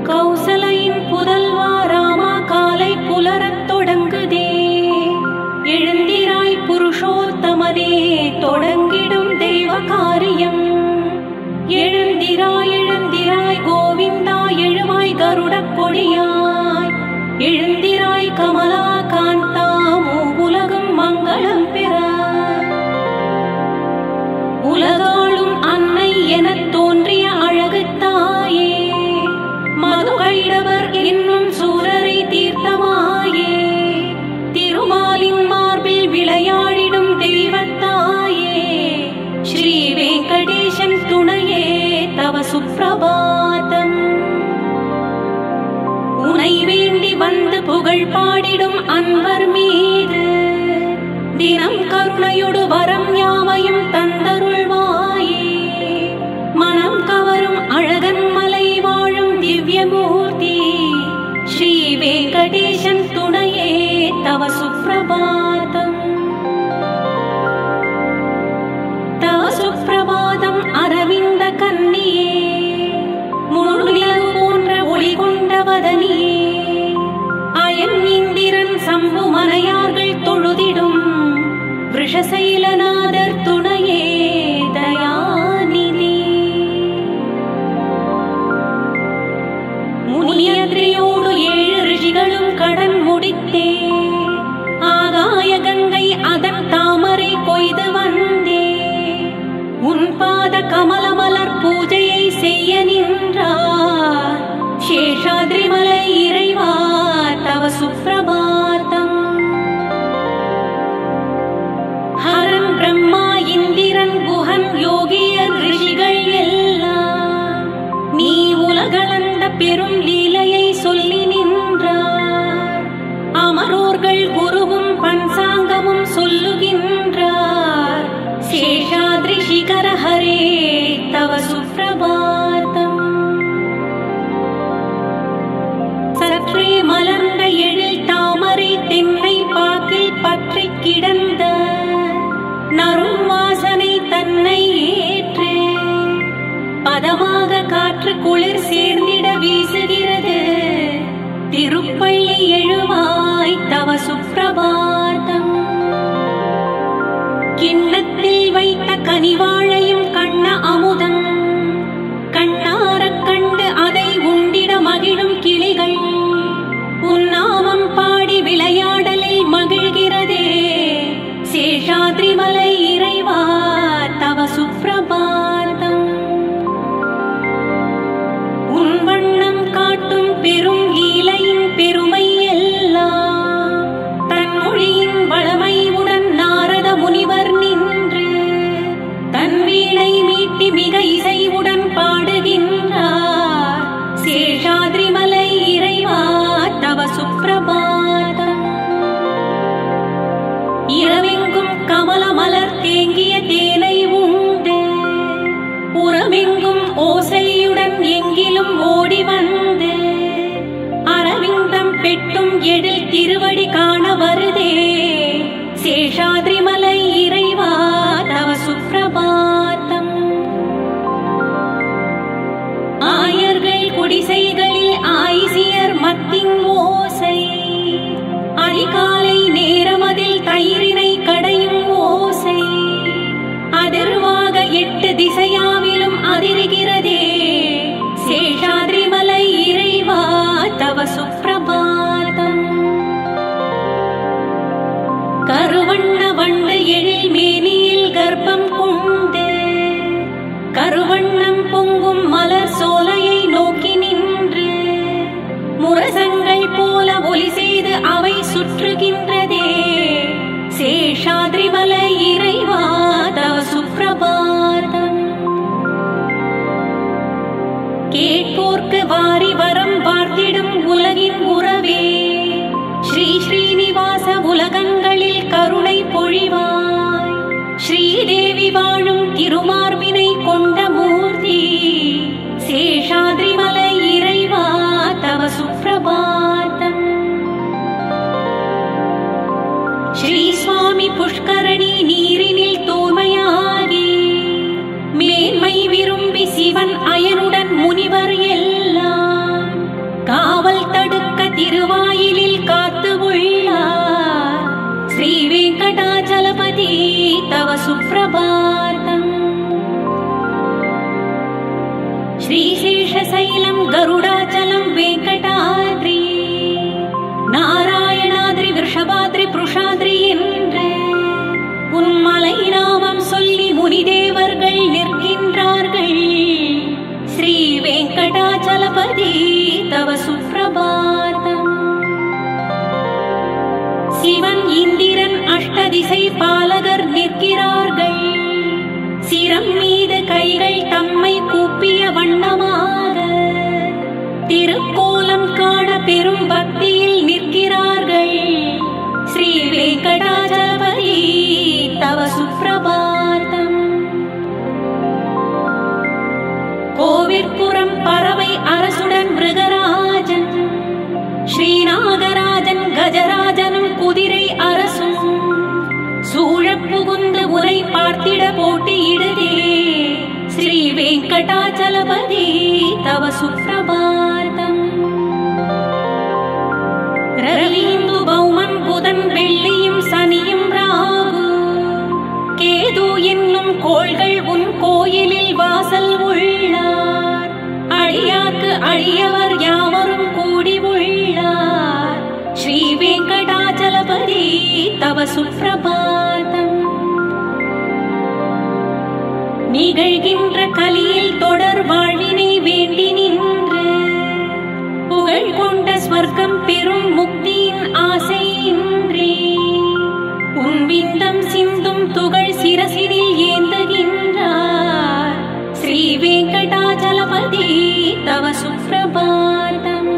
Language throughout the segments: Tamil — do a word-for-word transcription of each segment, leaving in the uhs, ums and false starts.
கௌசலையின் புதல்வா ராமா காலை புலரத் தொடங்குதே. எழுந்திராய் புருஷோத்தமனே தொடங்கிடும் தெய்வ காரியம். எழுந்திராய் எழுந்திராய் கோவிந்தா எழுவாய் கருடப் பொடியாய். எழுந்திராய் கமலா காந்தா மூவுலகும் மங்களம் பெற. உலகாளும் அன்னை எனத் தோன்றிய அழகு தாயே, மதுகைடவர் என்னும் சூரரை தீர்த்தமாயே. திருமாலின் மார்பில் விளையாடிடும் தெய்வத்தாயே, ஸ்ரீ வெங்கடேசன் துணையே தவ சுப்பிரபாதம். உனை வேண்டி வந்து புகழ் பாடிடும் அன்பர் மீது தினம் கருணையொடு வரம் யாவையும் தந்தருள்வாயே. மனம் கவரும் அழகன் மலை வாழும் திவ்யமூர்த்தி, ஸ்ரீ வெங்கடேசன் துணையே தவ சுப்பிரபாதம். தவ சுப்பிரபாதம் அரவிந்த கன்னியே, முழுநிலவு போன்ற ஒளி கொண்ட வதனியே. அயன் இந்திரன் சம்பு மலையார்கள் தொழுதிடும் விஷசைலநாதர் துணையே தயாநிதி. முனியத்ரியோடு ஏழு ரிஷிகளும் கடன் முடித்தே. ஆகாய கங்கை அதன் தாமரை கொய்து வந்தே. உன் பாத கமலமலர் பூஜையை செய்ய நின்றார் சேஷாத்ரி மலை இறைவா தவ சுப்பிரபாதம். ஹரன் பிரம்மா இந்திரன் குஹன் யோகியர் ரிஷிகள் எல்லாம் நீ உலகளந்த பெரும் லீலையை சொல்லி நின்றார். அமரோர்கள் குருவும் பஞ்சாங்கமும் சொல்லுகின்றார். சேஷாத்ரி சிகர ஹரே தவ சுப்பிரபாதம். சற்றே மலர்ந்த எழில் தாமரை தென்னை பாக்கில் பற்றி கிடந்த நறும் வாசனை தன்னை ஏற்று பதமாக காற்று குளிர் சேர்ந்திட வீசுகிறது. திருப்பள்ளி எழுவாய் தவ சுப்பிரபாதம். கிண்ணத்தில் வைத்த கனிவாழையும் கண்ண அமுதம் கண்ணாரக் கண்டு அதை உண்டிட மகிழும் கிளிகள் உன்னாமம் பாடி விளையாடலில் மகிழ்கிறதே. சேஷாத்ரி மலை இறைவா தவ சுப்பிரபாதம். உன் வண்ணம் காட்டும் பெரும் லீலையின் பெருமை எல்லாம் தன் மொழியின் வளமை உடன் நாரத முனிவர் நின்று தன் வீணை மீட்டி மிக இசைவுடன் பாடுகின்றார். சேஷாத்ரி மலை இறைவா தவ சுப்பிரபாதம். இரவெங்கும் கமல மலர் தேங்கிய தேனை உண்டு உறவெங்கும் ஓசையுடன் எங்கிலும் ஓடி வந்து அரவிந்தம் பெட்டும் எழில் திருவடி காண வருதே. சேஷாத்ரி மலை இறைவா தவ சுப்பிரபாதம். ஆயர்கள் குடிசைகளில் ஆயிசியர் மத்தின் ஓசை அதிகாலை நேரமதில் தயிரினை கடையும் ஓசை அதிர்வாக எட்டு திசையாவிலும் அதிர்கிறதே. சேஷாத்ரி மலை இறைவா தவ சுப்பிரபாதம். கருவண்ண வண்டு எழில் மேனியில் கர்ப்பம் கொண்டு கருவண்ணம் பொங்கும் மலர் சோலையை நோக்கி நின்று முரசங்கள் போல ஒலி செய்து அவை சுற்றுகின்றதே. சேஷாத்ரி மலை இறைவா தவ சுப்பிரபாதம். கேட்போர்க்கு வாரி வரம் பார்த்திடும் உலகின் உறவே, ஸ்ரீ ஸ்ரீனிவாச உலகங்களில் கருணை பொழிவாய். ஸ்ரீதேவி வாழும் திருமார்பினை கொண்ட மூர்த்தி, சேஷாத்ரி மலை இறைவா தவ சுப்பிரபாதம். ஸ்ரீ சுவாமி புஷ்கரணி நீரினில் தூய்மையாகி மேன்மை விரும்பி சிவன் அயனுடன் முனிவர் எல்லாம் सुप्रभातम्। श्रीशेषशैलं गरुडाचलं वेङ्कटाद्रि नारायणाद्रि वृषभाद्रि पुरुषाद्रि என்று உன்மலை நாமம் சொல்லி முனிதேவர்கள் நிற்கின்றார்கள். ஸ்ரீ வெங்கடாச்சலபதி தவ சுப்ரபாதம். சிவன் இந்திரன் அஷ்டதிசை பாலகர் நிற்கிறார்கள். சிரம் மீது கைகள் தம்மை கூப்பிய வண்ணமாக திருக்கோலம் காண பெரும் பக்தியில் நிற்கிறார்கள். ஸ்ரீ வெங்கடாச்சலபதி தவ சுப்ரபாதம். கோவிற்புறம் பறவை அரசுடன் மிருகராஜன் ஸ்ரீநாகராஜன் கஜராஜனும் குதிரை அரசும் சூழப் புகுந்து உரை பார்த்திட போட்டியிடுதே. ஸ்ரீ வெங்கடாச்சலபதி தவ சுப்ரபாதம். ரவீந்து பௌமன் புதன் வெள்ளியும் சனியும் ராகு கேது என்னும் கோள்கள் உன் கோயிலில் வாசல் உள்ளார். அடியார்க்கு அழியவர் யாவரும் கூடி உள்ளார். ஸ்ரீ வெங்கடாச்சலபதி தவ சுப்ரபாதம். நிகழ்கின்ற கலியில் தொடர் வாழ்வினை வேண்டி நின்று புகழ் கொண்ட ஸ்வர்க்கம் பெரும் முக்தியின் ஆசையின்றி உன் விந்தம் சிந்தும் துகள் சிரசினில் ஏந்துகின்றார். ஸ்ரீ வெங்கடாச்சலபதி தவ சுப்ரபாதம்.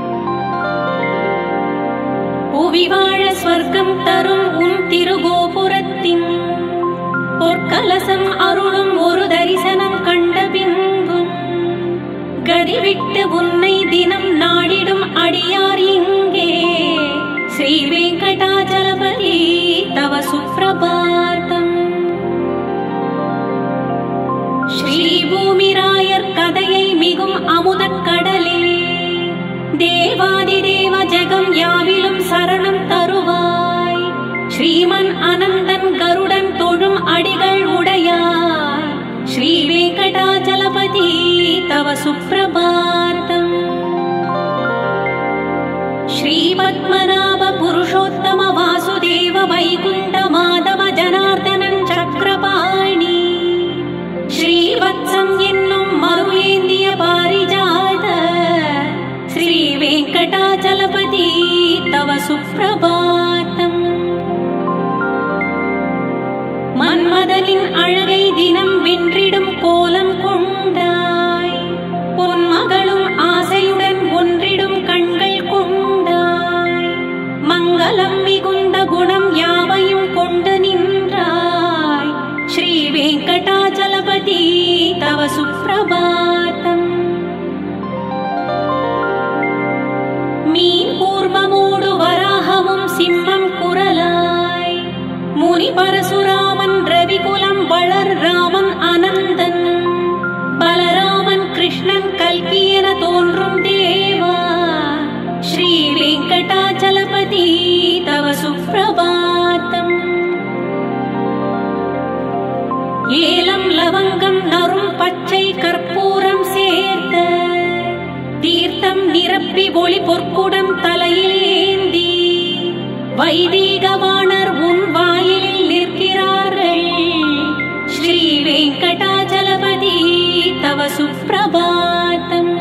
புவி வாழ ஸ்வர்க்கம் தரும் உன் திருகோபுரத்தின் பொற்கலசம் அருளும் ஒரு தரிசனம் கண்ட பின்பும் கதிவிட்டு உன்னை தினம் நாடிடும் அடியார் இங்கே. ஸ்ரீ வெங்கடாச்சலபதி தவ சுப்ரபாதம். ஸ்ரீ பூமிராயர் கதையை மிகும் அமுதக் கடலே தேவாதி தேவ ஜெகம் யாவிலும் சரணம் தருவாய். ஸ்ரீமன் அனந்தன் கருடன் தொழும் அடிகள் உடையார். ஸ்ரீ வெங்கடாச்சலபதி தவ சுப்ரபாதம். ஸ்ரீ பத்மநாப புருஷோத்தம வாசுதேவ வைகுண்ட மாதவ ஜனார்தனன் சக்கரபாணி ஸ்ரீவத்சம் என்னும் மருளேந்திய பாரிஜாத ஸ்ரீ வெங்கடாச்சலபதி தவ சுப்ரபாதம். மன்மதனின் அழகை தினம் வென்றிடும் கோலம் கொண்டாய். பொன்மகளும் ஆசையுடன் ஒன்றிடும் கண்கள் கொண்டாய். மங்களம் மிகுந்த குணம் யாவையும் கொண்டு நின்றாய். ஸ்ரீ வெங்கடாச்சலபதி தவ சுப்ரபாதம். மீன் கூர்மமோடு வராகமும் சிம்மம் குரலாய் முனி பரசுராமன் ரவிகுலம் வளர் ராமன் அனந்தன் பலராமன் கிருஷ்ணன் கல்கி என தோன்றும் தேவா. ஸ்ரீ வெங்கடாச்சலபதி தவ சுப்ரபாதம். ஏலம் லவங்கம் நறும் பச்சை கற்பூரம் சேர்த்த தீர்த்தம் நிரப்பி ஒளி பொற்குடம் தலையில் ஏந்தி வைதீகவாணர் உன் வாயிலில் நிற்கிறார்கள். ஸ்ரீ வெங்கடாச்சலபதி தவ சுப்ரபாதம்.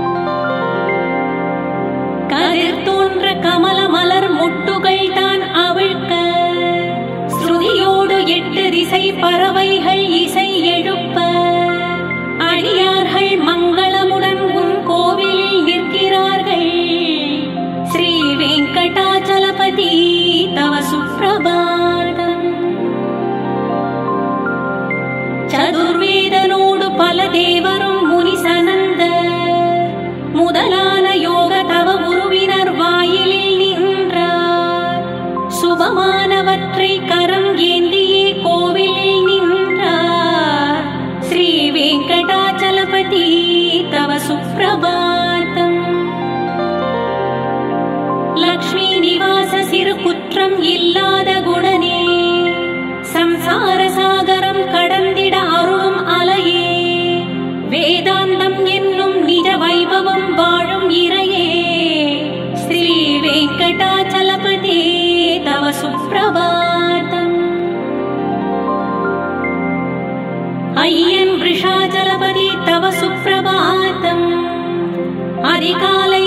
கதிர் தோன்ற கமல மலர் முட்டுகள் தான் அவிழ்க்க ஸ்ருதியோடு எட்டு திசை பறவைகள் இசை எழுப்ப அடியார்கள் மங்களமுடன் உன் கோவிலில் நிற்கிறார்கள். ஸ்ரீ வெங்கடாச்சலபதி தவ சுப்ரபாதம். சதுர்வேதனோடு பல தேவரும் முனிசனந்த முதலான யோக தவ குருவினர் வாயிலில் நின்றார். சுபமானவற்றை கரம் ஏந்தியே கோவிலில் நின்றார். ஸ்ரீ வெங்கடாச்சலபதி தவ சுப்ரபாதம். லக்ஷ்மி நிவாச சிறு குற்றம் இல்லாத குணனே சம்சார அதிகாலை